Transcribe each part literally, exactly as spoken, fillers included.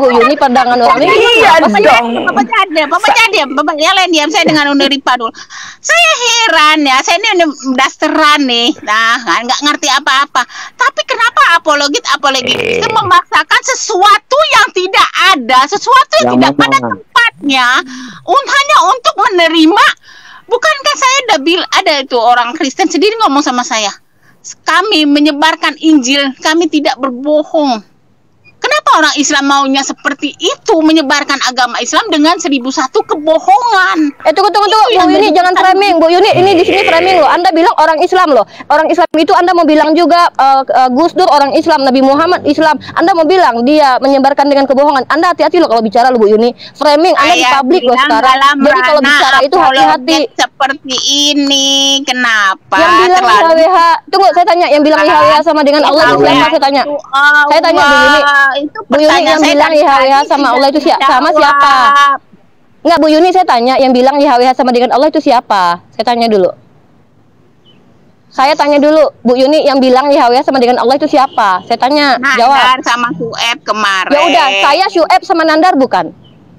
Bu Yuni pandangan orang ini. Iya Apa sih? dong. Bapak jangan diam, Bapak jangan diam, Bapak yang lain diam. Saya dengan Uni Ripa dulu. Saya heran ya, saya ini dasteran nih, nah kan nggak ngerti apa-apa. Tapi kenapa apologit apologit itu memaksakan sesuatu yang tidak ada, sesuatu yang, Yang tidak pada mana? tempatnya, un hanya untuk menerima. Bukankah saya udah bilang, ada itu orang Kristen sendiri ngomong sama saya, kami menyebarkan Injil, kami tidak berbohong. Kenapa orang Islam maunya seperti itu, menyebarkan agama Islam dengan seribu satu kebohongan? Eh tunggu tunggu tunggu, Itu Bu yang Yuni jadi jangan pertanyaan. framing, Bu Yuni ini di sini framing loh. Anda bilang orang Islam loh, orang Islam itu Anda mau bilang juga uh, uh, Gus Dur orang Islam, Nabi Muhammad Islam. Anda mau bilang dia menyebarkan dengan kebohongan. Anda hati-hati loh kalau bicara loh Bu Yuni. Framing Anda di Saya publik loh bilang sekarang. dalam Jadi kalau ranah bicara itu hati-hati. apologet seperti ini, kenapa? Yang bilang I H W H, tunggu saya tanya, yang bilang I H W H sama dengan Allah itu siapa? Saya tanya. Saya tanya Bu Yuni. Itu Bu Yuni pertanyaan yang saya bilang dari I H W H tadi sama tidak Allah itu siapa? Sama dijawab. siapa? Enggak Bu Yuni, saya tanya yang bilang I H W H sama dengan Allah itu siapa? Saya tanya dulu. Saya tanya dulu, Bu Yuni yang bilang I H W H sama dengan Allah itu siapa? Saya tanya, jawab. Nandar sama Sueb kemarin. Ya udah, saya Syueb sama Nandar bukan?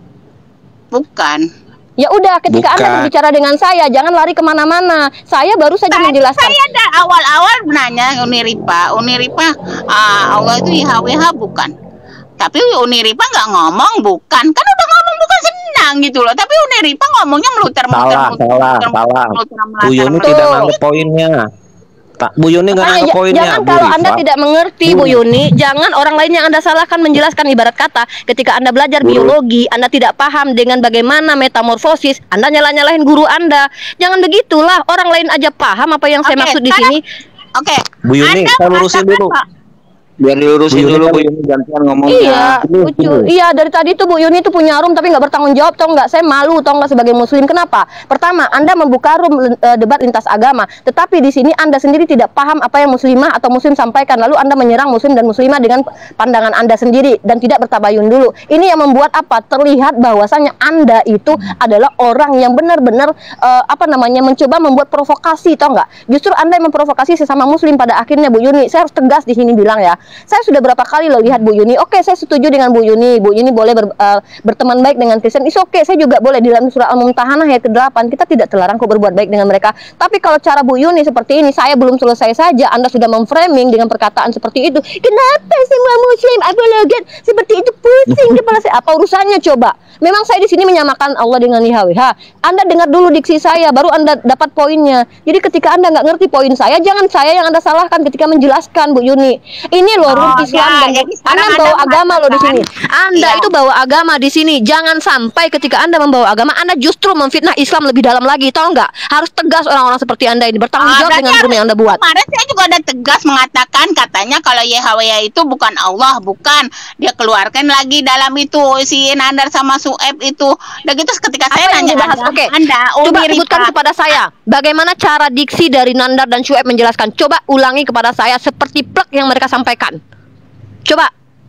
Bukan. Ya udah, ketika Anda Bukan. berbicara dengan saya, jangan lari kemana-mana. Saya baru saja Tadi menjelaskan. saya ada awal-awal menanya Uni Ripa, Uni Ripa, ah, Allah itu I H W H bukan. Tapi Uni Ripa nggak ngomong bukan, kan udah ngomong bukan senang gitu loh. Tapi Uni Ripa ngomongnya meluter-meluter, Salah, meluter, salah, meluter, salah. meluter, Bu Yuni meluter, tidak Tuh. nangkep poinnya. Tak, Bu Yuni nggak Makanya nangkep ja- poinnya. jangan Bu kalau Rifa. Anda tidak mengerti Bu Hmm. Yuni, jangan orang lain yang Anda salahkan menjelaskan. Ibarat kata, ketika Anda belajar Bu. biologi, Anda tidak paham dengan bagaimana metamorfosis, Anda nyalah-nyalahin guru Anda. Jangan begitulah, orang lain aja paham apa yang saya Oke, maksud di sekarang- sini. Oke. Bu Yuni, Anda saya lurusin mengatakan dulu. Pak, Biar dilurusin Bu Yuni dulu kan- Bu Yuni gantian ngomongnya. Iya, Ini, lucu. ini. Iya, dari tadi tuh Bu Yuni tuh punya room tapi nggak bertanggung jawab, tau nggak? Saya malu, tau nggak, sebagai Muslim. Kenapa? Pertama, Anda membuka room eh, debat lintas agama, tetapi di sini Anda sendiri tidak paham apa yang Muslimah atau Muslim sampaikan, lalu Anda menyerang Muslim dan Muslimah dengan pandangan Anda sendiri dan tidak bertabayun dulu. Ini yang membuat apa? Terlihat bahwasanya Anda itu adalah orang yang benar-benar eh, apa namanya mencoba membuat provokasi, tau nggak? Justru Anda yang memprovokasi sesama Muslim pada akhirnya, Bu Yuni. Saya harus tegas di sini bilang ya. Saya sudah berapa kali lo lihat Bu Yuni. Oke, saya setuju dengan Bu Yuni. Bu Yuni boleh ber, uh, berteman baik dengan Kristen. Is oke, saya juga boleh. Di dalam surah Al-Mumtahanah ayat kedelapan, kita tidak terlarang kok berbuat baik dengan mereka. Tapi kalau cara Bu Yuni seperti ini, saya belum selesai saja, Anda sudah memframing dengan perkataan seperti itu. Kenapa semua Muslim apologet seperti itu? Pusing kepala saya. Apa urusannya coba? Memang saya di sini menyamakan Allah dengan I H W H. Anda dengar dulu diksi saya, baru Anda dapat poinnya. Jadi ketika Anda nggak ngerti poin saya, jangan saya yang Anda salahkan ketika menjelaskan, Bu Yuni. Ini loh Oh, room Islam ya, dan jadi sekarang Anda Anda bawa agama loh di sini. mengatakan- Anda Iya. itu bawa agama di sini. Jangan sampai ketika Anda membawa agama, Anda justru memfitnah Islam lebih dalam lagi. Tahu nggak? Harus tegas orang-orang seperti Anda ini bertanggung Ah, jawab berarti dengan room yang Anda buat. Kemarin saya juga ada tegas mengatakan katanya kalau Y H W H itu bukan Allah, bukan. Dia keluarkan lagi dalam itu si Nandar sama Sueb itu. Udah gitu ketika saya Apa yang nanya dibahas? Anda, Oke. Anda Coba Uni sebutkan Rifa, kepada saya bagaimana cara diksi dari Nandar dan Syueb menjelaskan. Coba ulangi kepada saya seperti plek yang mereka sampaikan. Coba.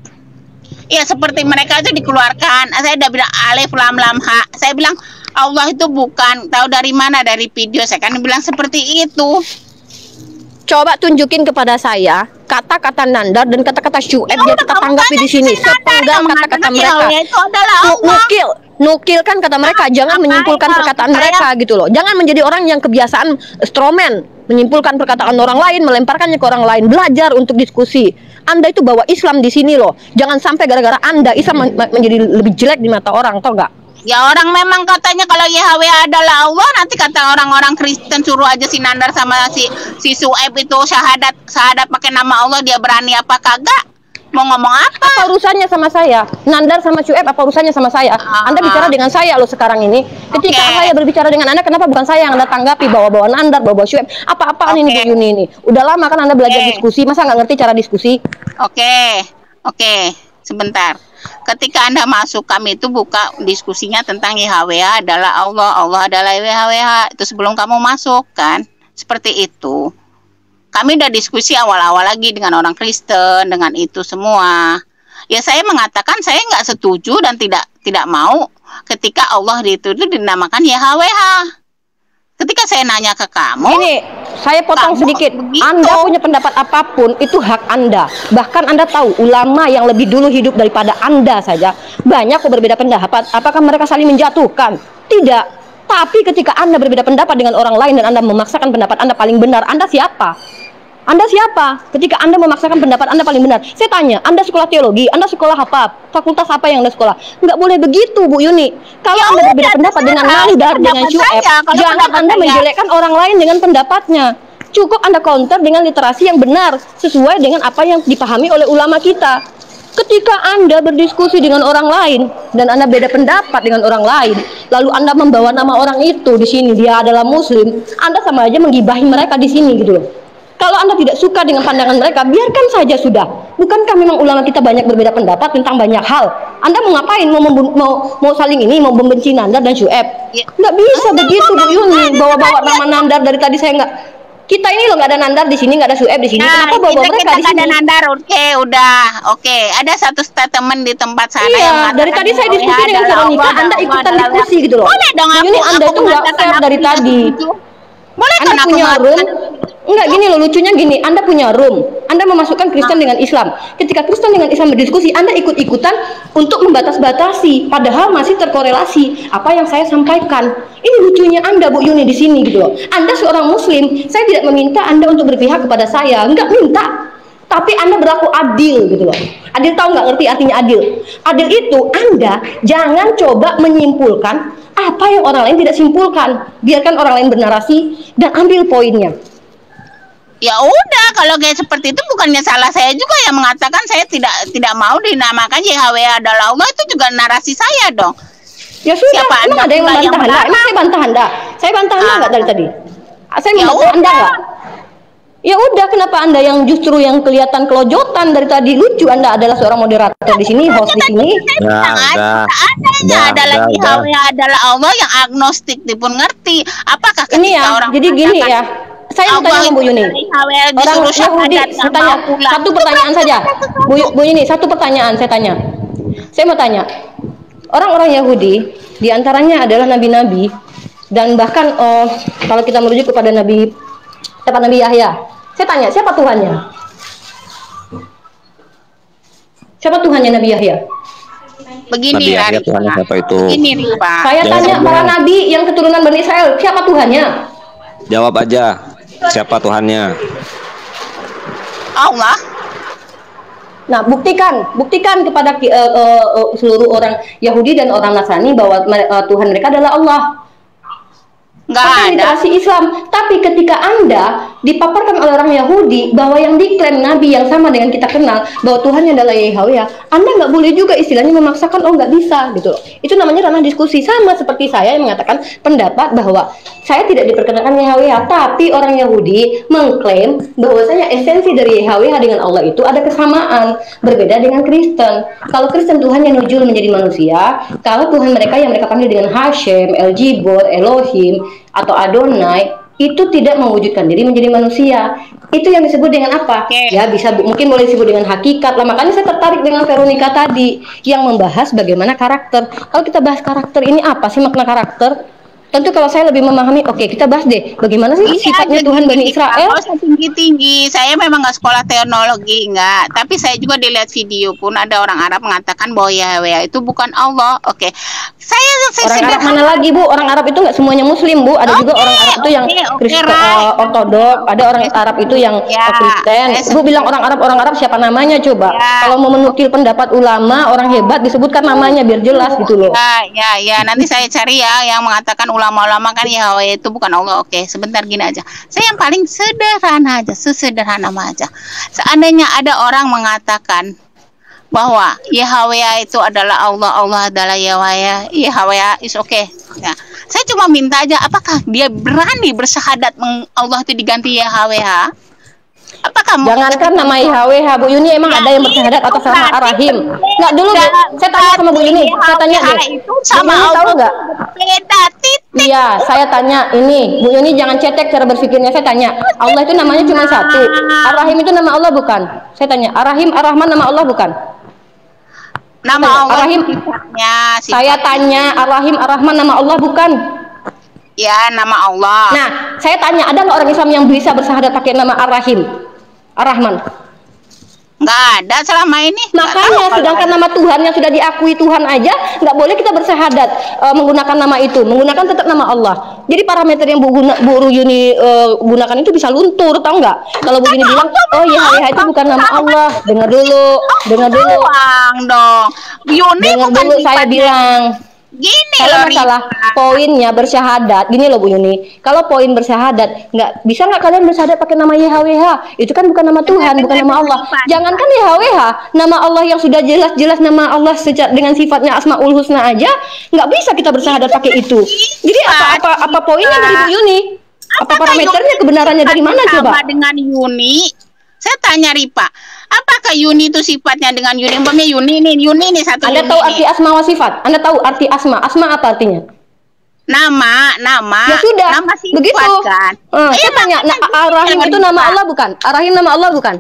ya seperti mereka itu dikeluarkan. Saya udah bilang alif lam lam ha. Saya bilang Allah itu bukan, tahu dari mana, dari video saya kan bilang seperti itu. Coba tunjukin kepada saya kata-kata Nandar dan kata-kata Syueb Ya biar udah, kita kamu tanggapi tanya di sini. si Nandar Sepenggal yang kata-kata mengatakan mereka. Yahweh itu adalah Nu- Allah. Nukil, nukilkan kata mereka. Jangan Apa menyimpulkan yang perkataan saya- mereka gitu loh. Jangan menjadi orang yang kebiasaan strawman, menyimpulkan perkataan orang lain, melemparkannya ke orang lain. Belajar untuk diskusi. Anda itu bawa Islam di sini loh. Jangan sampai gara-gara Anda Islam men- menjadi lebih jelek di mata orang, tau nggak? Ya orang memang katanya kalau Y H W H adalah Allah, nanti kata orang-orang Kristen suruh aja si Nandar sama si si Sueb itu syahadat syahadat pakai nama Allah, dia berani apa kagak? Mau ngomong apa? Apa urusannya sama saya? Nandar sama Syueb apa urusannya sama saya? Ah. Anda bicara dengan saya loh sekarang ini. Ketika Oke. saya berbicara dengan Anda, kenapa bukan saya yang Anda tanggapi bawa-bawa Nandar, bawa-bawa Syueb? Apa-apaan ini Oke. Bu Yuni ini? Udah lama kan Anda belajar Oke. diskusi, masa nggak ngerti cara diskusi? Oke, oke, sebentar. Ketika Anda masuk, kami itu buka diskusinya tentang Y H W H adalah Allah, Allah adalah Y H W H. Itu sebelum kamu masuk kan? Seperti itu. Kami udah diskusi awal-awal lagi dengan orang Kristen, dengan itu semua. Ya saya mengatakan saya nggak setuju dan tidak tidak mau ketika Allah itu, itu dinamakan Y H W H. Ketika saya nanya ke kamu, Ini Saya potong Kamu sedikit. begitu. Anda punya pendapat apapun, itu hak Anda. Bahkan Anda tahu, ulama yang lebih dulu hidup daripada Anda saja, banyak kok berbeda pendapat. Apakah mereka saling menjatuhkan? Tidak. Tapi ketika Anda berbeda pendapat dengan orang lain dan Anda memaksakan pendapat Anda paling benar, Anda siapa? Anda siapa? Ketika Anda memaksakan pendapat Anda paling benar. Saya tanya, Anda sekolah teologi, Anda sekolah apa? Fakultas apa yang Anda sekolah? Nggak boleh begitu, Bu Yuni. Kalau Ya Anda udah, berbeda pendapat terserah. dengan Nandar, dengan Pendapat Syueb, saya, kalau jangan pendapat Anda saya. menjelekkan orang lain dengan pendapatnya. Cukup Anda counter dengan literasi yang benar, sesuai dengan apa yang dipahami oleh ulama kita. Ketika Anda berdiskusi dengan orang lain dan Anda beda pendapat dengan orang lain, lalu Anda membawa nama orang itu di sini, dia adalah Muslim, Anda sama aja menggibahi mereka di sini gitu loh. Kalau Anda tidak suka dengan pandangan mereka, biarkan saja sudah. Bukankah memang ulama kita banyak berbeda pendapat tentang banyak hal? Anda mau ngapain? Mau membu- mau, mau saling ini, mau membenci Nandar dan Syueb? Ya. Nggak bisa Enggak, begitu, Bu enggak, Yuni. enggak, Bawa-bawa enggak, nama Nandar dari tadi saya nggak. Kita ini loh nggak ada Nandar di sini, nggak ada Syueb di sini. Nah, Kenapa bawa kita, mereka kita di nggak sini? ada Nandar, oke, udah, oke. Ada satu statement di tempat sana Iya, yang dari mengatakan tadi saya bahwa diskusi ya dengan adalah Veronica, Allah, Anda Allah ikutan adalah diskusi Allah. gitu loh. Boleh dong Bu aku, Yuni, Anda aku itu nggak mengatakan fair aku dari tidak tadi. setuju. Boleh kan Anda aku punya room, mengatakan enggak gini loh, lucunya gini, Anda punya room, Anda memasukkan Kristen dengan Islam. Ketika Kristen dengan Islam berdiskusi, Anda ikut-ikutan untuk membatas-batasi, padahal masih terkorelasi apa yang saya sampaikan. Ini lucunya Anda, Bu Yuni, di sini gitu loh. Anda seorang Muslim, saya tidak meminta Anda untuk berpihak kepada saya, enggak minta. Tapi Anda berlaku adil gitu loh. Adil, tahu nggak ngerti artinya adil? Adil itu Anda jangan coba menyimpulkan apa yang orang lain tidak simpulkan. Biarkan orang lain bernarasi dan ambil poinnya. ya udah, kalau kayak seperti itu bukannya salah saya juga yang mengatakan saya tidak tidak mau dinamakan Y H W H adalah Allah, itu juga narasi saya dong. Ya sudah, Siapa emang Anda ada yang pula yang membantah Anda? melarang? Emang saya bantah Anda? Saya bantah Anda Ah. nggak dari tadi? Ah, Saya Ya membantah Anda udah. nggak? Ya udah, kenapa Anda yang justru yang kelihatan kelojotan dari tadi? Lucu, Anda adalah seorang moderator di sini, host di sini. Udah, udah. Adanya Udah, adalah udah, Y H W H adalah Allah yang agnostik dipun ngerti. Apakah ketika Ini ya, orang jadi gini mengatakan ya. Saya mau tanya sama Bu Yuni. Y H W H Orang disuruh Yahudi, syahadat, saya nggak tanya mau pulang. satu Itu pertanyaan berarti saja. ada sesuatu. Bu, Bu Yuni, satu pertanyaan saya tanya. Saya mau tanya. Orang-orang Yahudi, diantaranya adalah nabi-nabi, dan bahkan oh, kalau kita merujuk kepada Nabi, siapa Nabi Yahya. Saya tanya, siapa Tuhannya? Siapa Tuhannya Nabi Yahya? Begini Nabi Yahya Rifa. Tuhannya siapa itu? Begini Rifa. Saya Jangan tanya sombong. para nabi yang keturunan Bani Israel, siapa Tuhannya? Jawab aja. Siapa Tuhannya? Allah. Nah, buktikan, buktikan kepada ki- eh, eh, eh, seluruh orang Yahudi dan orang Nasrani bahwa mere- eh, Tuhan mereka adalah Allah. Nggak Pakai ada. literasi Islam. Tapi ketika Anda dipaparkan oleh orang Yahudi bahwa yang diklaim Nabi yang sama dengan kita kenal bahwa Tuhannya adalah Y H W H, Anda nggak boleh juga istilahnya memaksakan, oh nggak bisa gitu. Itu namanya ranah diskusi. Sama seperti saya yang mengatakan pendapat bahwa saya tidak diperkenalkan Y H W H, tapi orang Yahudi mengklaim bahwasanya esensi dari Y H W H dengan Allah itu ada kesamaan, berbeda dengan Kristen. Kalau Kristen Tuhannya nujul menjadi manusia, kalau Tuhan mereka yang mereka panggil dengan Hashem, El Jibor, Elohim, atau Adonai, itu tidak mewujudkan diri menjadi manusia. Itu yang disebut dengan apa? Oke. Ya bisa mungkin boleh disebut dengan hakikat lah. Makanya saya tertarik dengan Veronica tadi yang membahas bagaimana karakter. Kalau kita bahas karakter ini apa sih makna karakter? Tentu kalau saya lebih memahami, oke kita bahas deh bagaimana sih Ini sifatnya aja Tuhan Bani gini, Israel. Kalau saya tinggi-tinggi, saya memang nggak sekolah teologi, nggak. Tapi saya juga dilihat video pun ada orang Arab mengatakan bahwa Yahweh itu bukan Allah. Oke, saya, saya Orang Arab sederhana. mana lagi, Bu? Orang Arab itu nggak semuanya Muslim, Bu. Ada juga Oke, orang Arab itu yang oke, oke, Kristen, right. eh, Ortodok. Ada orang Arab itu yang Ya, eh, Kristen. saya Bu bilang orang Arab, orang Arab siapa namanya coba? Ya. Kalau mau menukil pendapat ulama, orang hebat disebutkan namanya biar jelas gitu loh. Ya, ya, ya. Nanti saya cari ya yang mengatakan ulama-ulama kan Yahweh itu bukan Allah. Oke, sebentar gini aja. Saya yang paling sederhana aja, sesederhana aja. Seandainya ada orang mengatakan bahwa Yahweh itu adalah Allah, Allah adalah Yahweh, Yahweh is okay. Ya. Saya cuma minta aja, apakah dia berani bersyahadat meng- Allah itu diganti Yahweh? Apakah Jangankan nama Y H W H, Bu Yuni emang Ya, ada yang bersyahadat itu atas nama berarti Ar-Rahim. berbeda. Nggak dulu, Bu. Saya tanya sama Bu Yuni. Saya tanya deh. Yahweh itu Bu sama Yuni tahu Allah nggak? beda titik. Iya, saya tanya ini, Bu Yuni jangan cetek cara berpikirnya. Saya tanya, Allah itu namanya cuma satu. Ar-Rahim itu nama Allah bukan? Saya tanya, Ar-Rahim, Ar-Rahman nama Allah bukan? Nama Tanya, Allah Ar-Rahim. sifatnya, Saya sifatnya. tanya, Ar-Rahim, Ar-Rahman nama Allah bukan? Ya, nama Allah. Nah, saya tanya, ada nggak orang Islam yang bisa bersyahadat pakai nama Ar-Rahim, Ar-Rahman? Nggak ada selama ini. Makanya sedangkan nama Tuhan yang sudah diakui Tuhan aja nggak boleh kita bersyahadat uh, menggunakan nama itu, menggunakan tetap nama Allah. Jadi parameter yang Bu, Guna, Bu Yuni uh, gunakan itu bisa luntur, tahu nggak? Kalau Bu Yuni bilang, oh ya ya itu bukan nama Allah, dengar dulu, dengar dulu. Doang dong. Yuni dengar bukan dulu saya bilang. Gini kalau loh, masalah Rika. poinnya bersyahadat, gini loh Bu Yuni. Kalau poin bersyahadat, nggak bisa nggak kalian bersyahadat pakai nama Y H W H? Itu kan bukan nama Tuhan, bukan nama Allah. Jangankan Y H W H, nama Allah yang sudah jelas-jelas nama Allah secara dengan sifatnya Asmaul Husna aja, nggak bisa kita bersyahadat pakai itu. Jadi apa apa apa poinnya dari Bu Yuni? Apa parameternya, kebenarannya dari mana coba? Sama dengan Yuni. Saya tanya Ripa, apakah Yuni itu sifatnya dengan Yuni? Umpamanya Yuni nih, Yuni nih satu. Anda Yuni tahu nih. arti asma wa sifat? Anda tahu arti asma? Asma apa artinya? Nama, nama. Ya sudah, nama sifat, begitu. Kan? Uh, Eh, saya tanya, nah, Ar-Rahim itu nama Allah bukan? Ar-Rahim nama Allah bukan?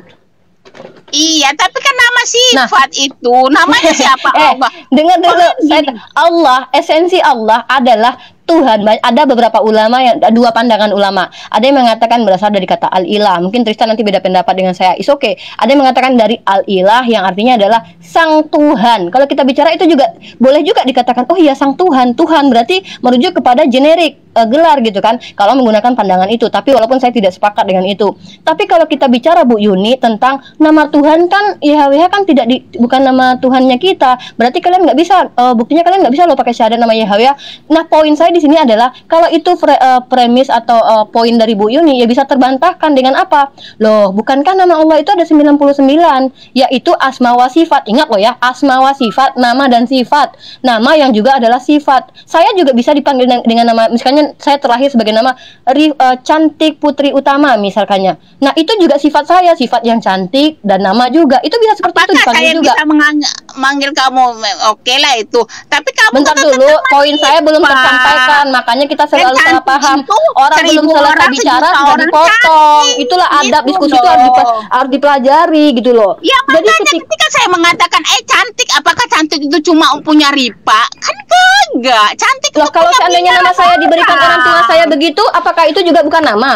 Iya, tapi kan nama sifat nah. itu, namanya siapa? eh, Allah. Dengar dulu, saya, Allah, esensi Allah adalah Tuhan. Ada beberapa ulama yang dua pandangan ulama. Ada yang mengatakan berasal dari kata al-ilah. Mungkin Tristan nanti beda pendapat dengan saya. Is oke. Okay. Ada yang mengatakan dari al-ilah yang artinya adalah sang Tuhan. Kalau kita bicara itu juga boleh juga dikatakan oh iya sang Tuhan. Tuhan berarti merujuk kepada generik uh, gelar gitu kan. Kalau menggunakan pandangan itu. Tapi walaupun saya tidak sepakat dengan itu. Tapi kalau kita bicara Bu Yuni tentang nama Tuhan kan Y H W H kan tidak di, bukan nama Tuhannya kita. Berarti kalian nggak bisa uh, buktinya kalian nggak bisa loh pakai syahadat nama Y H W H. Nah poin saya di sini adalah kalau itu pre, uh, premis atau uh, poin dari Bu Yuni ya bisa terbantahkan dengan apa? Loh, bukankah nama Allah itu ada sembilan puluh sembilan yaitu asma wa sifat. Ingat loh ya, asma wa sifat, nama dan sifat. Nama yang juga adalah sifat. Saya juga bisa dipanggil dengan, dengan nama, misalnya saya terlahir sebagai nama Ri, uh, Cantik Putri Utama misalkannya. Nah, itu juga sifat saya, sifat yang cantik dan nama juga. Itu bisa seperti Apakah itu dipanggil saya juga. bisa manggil kamu? Oke okay lah itu. Tapi kamu bentar dulu, poin saya belum tersampaikan, makanya kita selalu salah paham. Orang belum selesai bicara sudah dipotong. Itulah adab gitu diskusi itu harus, dipe- harus dipelajari gitu loh. Ya, jadi makanya ketika, ketika saya mengatakan eh cantik, apakah cantik itu cuma punya Ripa? Kan kagak. Cantik loh, itu kalau punya seandainya nama saya diberikan orang tua saya begitu, apakah itu juga bukan nama?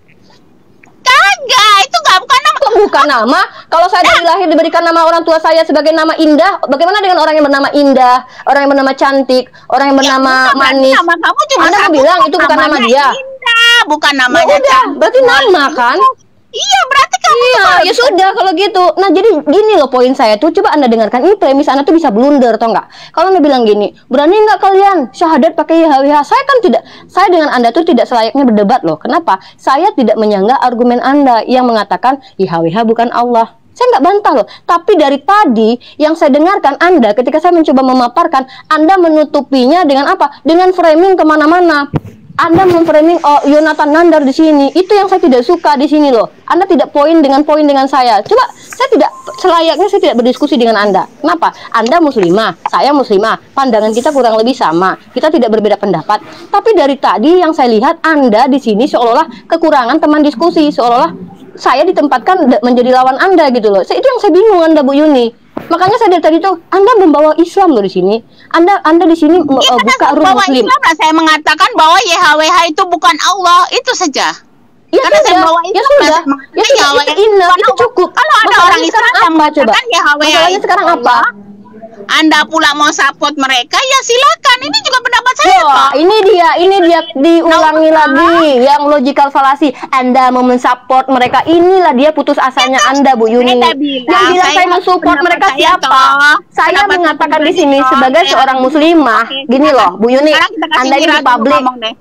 Kagak, itu nggak bukan nama. Kok bukan nama? Kalau saya dari lahir diberikan nama orang tua saya sebagai nama Indah, bagaimana dengan orang yang bernama Indah, orang yang bernama Cantik, orang yang bernama ya, manis? Nama kamu cuma Anda mau bilang itu bukan nama dia? Indah, bukan Ya namanya. udah, berarti nama kan? Iya, berarti kamu Iya, ya sudah kalau gitu. Nah, jadi gini loh poin saya tuh, coba Anda dengarkan. Ini premis Anda tuh bisa blunder atau enggak? Kalau Anda bilang gini, berani enggak kalian syahadat pakai Y H W H? Saya kan tidak, saya dengan Anda tuh tidak selayaknya berdebat loh. Kenapa? Saya tidak menyanggah argumen Anda yang mengatakan Y H W H bukan Allah. Saya nggak bantah loh. Tapi dari tadi yang saya dengarkan Anda ketika saya mencoba memaparkan, Anda menutupinya dengan apa? Dengan framing kemana-mana. Anda memframing oh Yonatan Nandar di sini. Itu yang saya tidak suka di sini loh. Anda tidak poin dengan poin dengan saya. Coba saya tidak selayaknya saya tidak berdiskusi dengan Anda. Kenapa? Anda muslimah, saya muslimah. Pandangan kita kurang lebih sama. Kita tidak berbeda pendapat. Tapi dari tadi yang saya lihat Anda di sini seolah-olah kekurangan teman diskusi, seolah-olah saya ditempatkan menjadi lawan Anda gitu loh. Itu yang saya bingung Anda Bu Yuni. Makanya saya dari tadi tuh Anda membawa Islam loh di sini. Anda Anda di sini ya, uh, buka room muslim. Islam, nah, saya mengatakan bahwa Y H W H itu bukan Allah, itu saja. Ya karena sudah, saya bawa ya sudah, ya sudah, itu indah, itu cukup. Kalau ada masalahnya orang Islam yang mengatakan Y H W H masalahnya sekarang apa? Anda pula mau support mereka, ya silakan. Ini juga pendapat saya, Wah, Pak. ini dia, ini dia diulangi nah, lagi yang logical fallacy. Anda mau mensupport mereka, inilah dia putus asanya ya, Anda, Bu Yuni. Yang bilang saya, saya mensupport mereka saya siapa? Toh. Saya mengatakan di sini toh. Sebagai ya. seorang muslimah, Oke, gini loh, Bu Yuni, Anda ini di publik.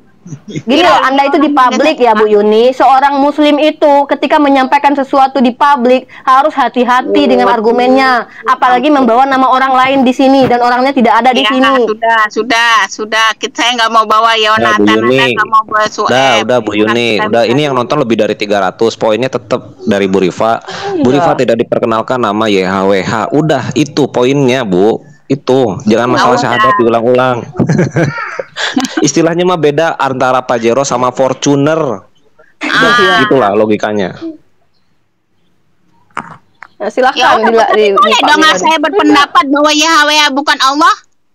Gini loh, Anda itu di publik ya Bu Yuni. Seorang muslim itu ketika menyampaikan sesuatu di publik harus hati-hati dengan argumennya. Apalagi membawa nama orang lain di sini dan orangnya tidak ada di ya, sini. Sudah, sudah, sudah. Saya nggak mau bawa Yonatan, nah, Bu Yuni. nggak mau bawa Sueb. Udah, udah Bu Yuni. Udah, ini yang nonton lebih dari tiga ratus. Poinnya tetap dari Bu Rifa. Bu Rifa tidak diperkenalkan nama Y H W H. Udah, itu poinnya, Bu. Itu jangan masalah syahadat diulang-ulang. Istilahnya mah beda antara Pajero sama Fortuner. Ah. Itulah logikanya. Ya, silahkan ya, bila di, boleh dong saya berpendapat bahwa Y H W H bukan Allah.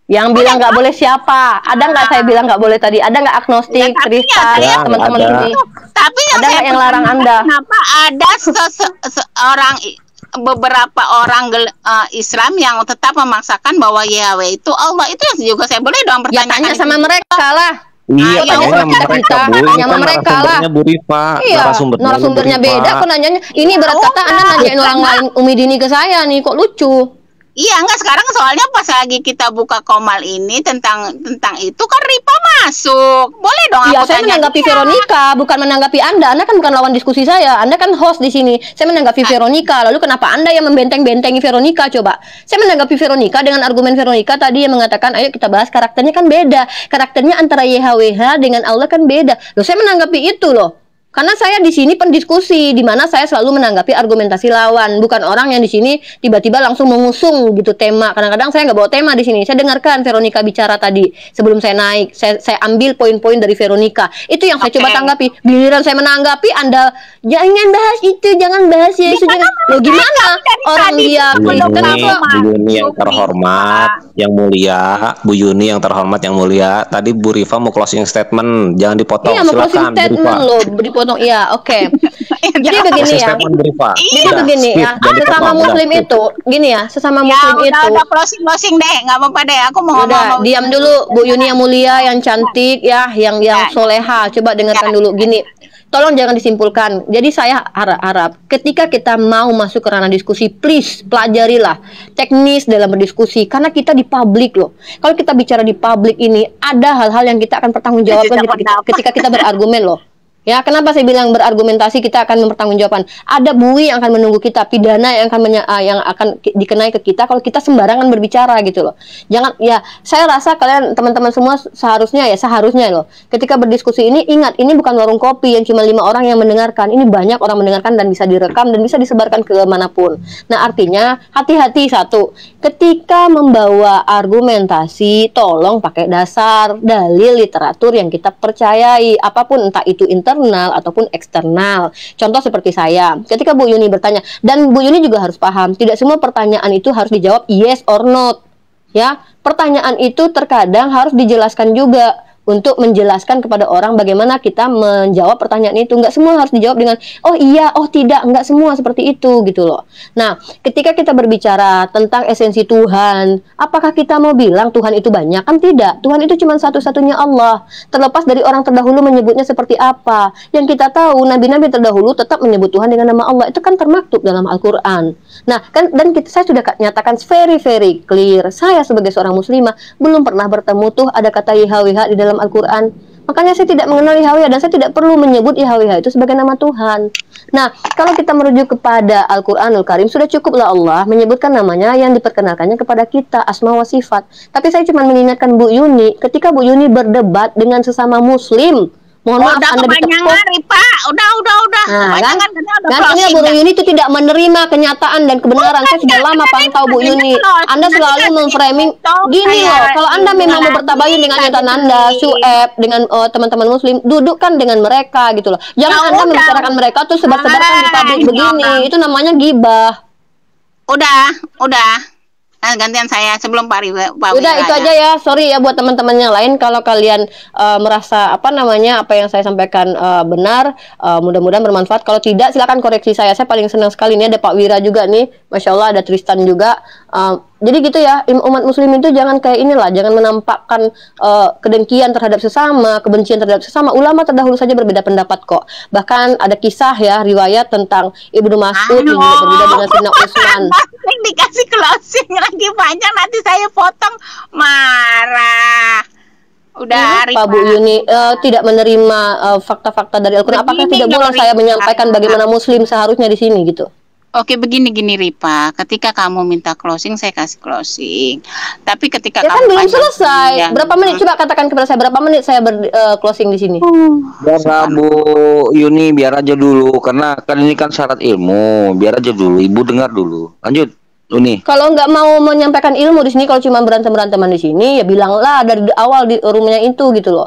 Yang bilang nggak boleh siapa? Ada nggak saya bilang nggak boleh tadi? Ada nggak agnostik, Ya, tapi ya, Kristen, saya- teman-teman ada. ini? Tapi yang Ada saya nggak yang larang pertanyakan, Anda? kenapa ada se- seorang beberapa orang gel- eh, Islam yang tetap memaksakan bahwa Yahweh itu Allah? Itu yang juga saya boleh dong Ya pertanyakan. tanya sama itu. mereka lah. Iya, Ah, tanyanya ya sama udah, mereka, kita Bu. Ini tanya sama kan mereka lah. narasumbernya Bu Rifa. Iya, Narasumbernya narasumbernya Bu Rifa. beda. Kok nanyanya? Ini berat kata Anda nanyain orang lain Umi Dini ke saya nih, kok lucu? Iya, enggak, sekarang soalnya pas lagi kita buka Komal ini tentang tentang itu kan Ripa masuk. Boleh dong Iya, aku saya tanya menanggapi dia. Veronica, bukan menanggapi Anda. Anda kan bukan lawan diskusi saya. Anda kan host di sini. Saya menanggapi Veronica. Lalu kenapa Anda yang membenteng-bentengi Veronica coba? Saya menanggapi Veronica dengan argumen Veronica tadi yang mengatakan, ayo kita bahas karakternya kan beda. Karakternya antara Y H W H dengan Allah kan beda. Loh, saya menanggapi itu loh. Karena saya di sini pendiskusi, di mana saya selalu menanggapi argumentasi lawan, bukan orang yang di sini tiba-tiba langsung mengusung gitu tema. Kadang-kadang saya nggak bawa tema di sini. Saya dengarkan Veronica bicara tadi sebelum saya naik. Saya, saya ambil poin-poin dari Veronica. Itu yang saya Oke. coba tanggapi. Giliran saya menanggapi, Anda jangan bahas itu, jangan bahas Yesus. Jangan. Loh gimana orang tadi dia Bu belum Kristen Yuni, kok? tahu. Bu Yuni yang Bu terhormat, yang mulia, Bu Yuni yang terhormat, yang mulia. Tadi Bu Rifa mau closing statement, jangan dipotong. Iya, mau closing Silakan, Bu Rifa. statement loh, dipotong. Iya, oke. Jadi begini Closing ya. statement, Bu Rifa. Jadi Udah, begini skip, ya, jangan sesama dipotong, udah, muslim skip. itu, gini ya, sesama Ya muslim udah itu. udah closing closing deh, nggak apa-apa deh. Aku mau Udah, ngomong. diam dulu Bu Yuni yang mulia, yang cantik ya, yang yang Ya. soleha. Coba dengarkan Ya. dulu gini. Tolong jangan disimpulkan. Jadi saya harap-harap ketika kita mau masuk ke ranah diskusi, please pelajarilah teknis dalam berdiskusi karena kita di publik loh. Kalau kita bicara di publik ini ada hal-hal yang kita akan pertanggungjawabkan Tidak ketika, pendapat. ketika kita berargumen loh. Ya, kenapa saya bilang berargumentasi kita akan mempertanggungjawabkan? Ada bui yang akan menunggu kita, pidana yang akan menya- ah, yang akan ki- dikenai ke kita kalau kita sembarangan berbicara gitu loh. Jangan ya, saya rasa kalian teman-teman semua seharusnya ya seharusnya loh. Ketika berdiskusi ini ingat, ini bukan warung kopi yang cuma lima orang yang mendengarkan. Ini banyak orang mendengarkan dan bisa direkam dan bisa disebarkan ke manapun. Nah, artinya hati-hati satu. Ketika membawa argumentasi, tolong pakai dasar, dalil, literatur yang kita percayai, apapun entah itu internal ataupun eksternal. Contoh seperti saya, ketika Bu Yuni bertanya, dan Bu Yuni juga harus paham, tidak semua pertanyaan itu harus dijawab yes or not. Ya, pertanyaan itu terkadang harus dijelaskan juga untuk menjelaskan kepada orang bagaimana kita menjawab pertanyaan itu. Nggak semua harus dijawab dengan oh iya, oh tidak, nggak semua seperti itu gitu loh. Nah, ketika kita berbicara tentang esensi Tuhan, apakah kita mau bilang Tuhan itu banyak? Kan tidak. Tuhan itu cuma satu-satunya Allah. Terlepas dari orang terdahulu menyebutnya seperti apa. Yang kita tahu, nabi-nabi terdahulu tetap menyebut Tuhan dengan nama Allah. Itu kan termaktub dalam Al-Quran. Nah, kan dan kita, saya sudah nyatakan very very clear. Saya sebagai seorang muslimah belum pernah bertemu tuh ada kata Y H W H di dalam Al-Quran. Makanya saya tidak mengenal Y H W H dan saya tidak perlu menyebut Y H W H itu sebagai nama Tuhan. Nah, kalau kita merujuk kepada Al-Quranul Karim, sudah cukuplah Allah menyebutkan namanya yang diperkenalkannya kepada kita, asma wa sifat. Tapi saya cuma mengingatkan Bu Yuni, ketika Bu Yuni berdebat dengan sesama muslim, mohon Oh, maaf udah Anda kepanjangan, ditepuk. Ripa. Udah, udah, udah. Nah, kan, Kepanjangan, karena udah dan ini closing Bu dah. Yuni itu tidak menerima kenyataan dan kebenaran. Saya sudah lama pantau Bu Yuni. Anda selalu memframing gini loh. Kalau Anda memang mau bertabayun dengan nyataan Anda, Sueb dengan eh, teman-teman Muslim, dudukkan dengan mereka gitu loh. Jangan Ya Anda udah. membicarakan mereka tuh sebar-sebarkan di publik Ah, begini. ya. Itu namanya gibah. Udah, udah. Nah, gantian saya sebelum Pak Riwa. Pak Udah Wira itu aja ya. Sorry ya buat teman-teman yang lain kalau kalian eh, merasa apa namanya apa yang saya sampaikan eh, benar, eh, mudah-mudahan bermanfaat. Kalau tidak silakan koreksi saya. Saya paling senang sekali ini ada Pak Wira juga nih. Masya Allah ada Tristan juga. Eh, jadi gitu ya, im- umat muslim itu jangan kayak inilah, jangan menampakkan eh, kedengkian terhadap sesama, kebencian terhadap sesama. Ulama terdahulu saja berbeda pendapat kok. Bahkan ada kisah ya, riwayat tentang Ibnu Mas'ud yang juga berbeda dengan Sayyidina Utsman. Closing dikasih closing lagi panjang, nanti saya potong, marah. Udah, Pak Bu Yuni eh, tidak menerima eh, fakta-fakta dari Al-Quran. Apakah Begini tidak loh, boleh saya Rika. menyampaikan bagaimana Muslim seharusnya di sini gitu? Oke, begini gini Ripa, ketika kamu minta closing saya kasih closing. Tapi ketika Ya kan kamu belum panjang- selesai. Ya. Berapa menit? Coba katakan kepada saya berapa menit saya ber, eh, closing di sini. Biar Bu Yuni biar aja dulu karena kan ini kan syarat ilmu. Biar aja dulu, Ibu dengar dulu. Lanjut, Yuni. Kalau nggak mau menyampaikan ilmu di sini, kalau cuma berantem beranteman di sini, ya bilanglah dari awal di rumahnya itu gitu loh.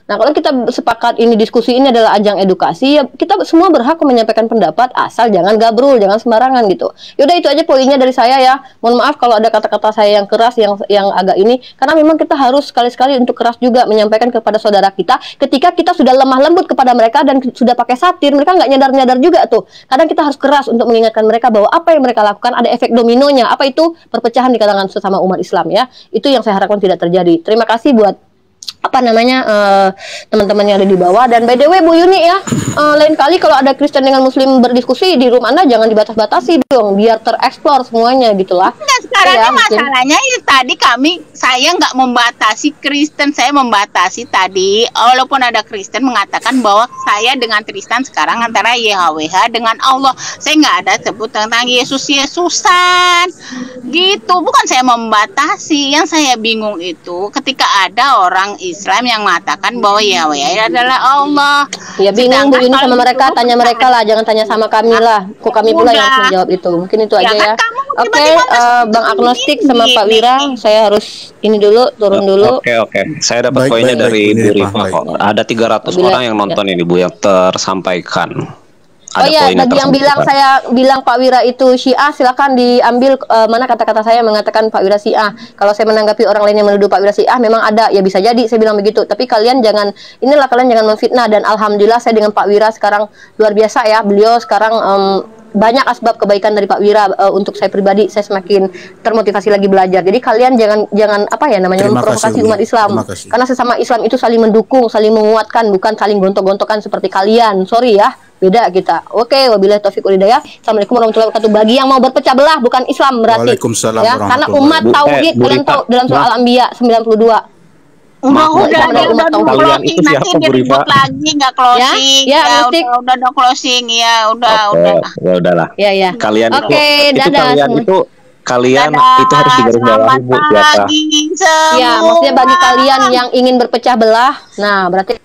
Nah, kalau kita sepakat ini diskusi ini adalah ajang edukasi, ya kita semua berhak menyampaikan pendapat, asal jangan gabrul, jangan sembarangan gitu. Yaudah itu aja poinnya dari saya ya. Mohon maaf kalau ada kata-kata saya yang keras, yang yang agak ini, karena memang kita harus sekali-sekali untuk keras juga menyampaikan kepada saudara kita. Ketika kita sudah lemah lembut kepada mereka dan sudah pakai satir, mereka nggak nyadar-nyadar juga tuh. Kadang kita harus keras untuk mengingatkan mereka bahwa apa yang mereka lakukan ada efek dominonya. Apa itu? Perpecahan di kalangan sesama umat Islam ya. Itu yang saya harapkan tidak terjadi. Terima kasih buat apa namanya uh, teman-teman yang ada di bawah. Dan by the way Bu Yuni ya, uh, lain kali kalau ada Kristen dengan Muslim berdiskusi di room Anda jangan dibatas-batasi dong, biar tereksplor semuanya gitulah. Nah, sekarang ya, masalahnya itu tadi kami saya nggak membatasi Kristen, saya membatasi tadi walaupun ada Kristen mengatakan bahwa saya dengan Tristan sekarang antara Y H W H dengan Allah. Saya nggak ada sebut tentang Yesus Yesusan gitu, bukan saya membatasi. Yang saya bingung itu ketika ada orang Islam yang mengatakan bahwa Yahweh adalah Allah. Ya bingung Bu Yuni sama mereka, tanya mereka lah, jangan tanya sama kami lah. Kok kami pula yang harus menjawab itu. Mungkin itu aja ya. Oke, okay, uh, Bang Agnostik sama Pak Wira, saya harus ini dulu, turun dulu. Oke, okay, oke. Okay. Saya dapat poinnya dari Bu Rifa kok. Ada tiga ratus Bila, orang yang nonton ya. Ini Bu yang tersampaikan. Oh iya, bagi yang bilang saya bilang Pak Wira itu Syiah, silakan diambil uh, mana kata-kata saya mengatakan Pak Wira Syiah. Kalau saya menanggapi orang lain yang menuduh Pak Wira Syiah, memang ada, ya bisa jadi saya bilang begitu. Tapi kalian jangan, inilah kalian jangan memfitnah. Dan alhamdulillah saya dengan Pak Wira sekarang luar biasa ya. Beliau sekarang um, banyak asbab kebaikan dari Pak Wira uh, untuk saya pribadi, saya semakin termotivasi lagi belajar. Jadi kalian jangan jangan apa ya namanya memprovokasi umat Islam. Karena sesama Islam itu saling mendukung, saling menguatkan, bukan saling gontok-gontokan seperti kalian. Sorry ya. Beda kita. Oke, wabillahi taufiq wal hidayah. Assalamualaikum warahmatullahi wabarakatuh. Bagi yang mau berpecah belah bukan Islam berarti. Waalaikumsalam Ya, karena umat tauhid kalian tahu dalam surah Al-Anbiya sembilan puluh dua. Udah udah udah, udah udah, udah udah, closing nanti diribut lagi nggak closing ya, ya, udah udah udah closing ya udah Oke, udah ya udahlah. Ya ya. Kalian Oke, itu, itu dadah kalian semua. itu kalian Dadah, itu harus digarisbawahi Bu siapa. pagi semua. Ya, maksudnya bagi kalian yang ingin berpecah belah, nah berarti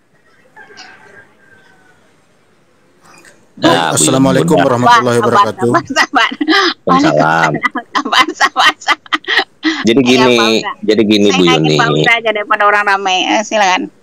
Nah, Assalamualaikum Bu, warahmatullahi wabarakatuh. Sabar, sabar, Waalaikumsalam. sabar, sabar, sabar. Jadi gini, Ya, Pak Ura. jadi gini Saya Bu nanya Yuni. Pak Ura aja daripada orang ramai. Eh, silakan.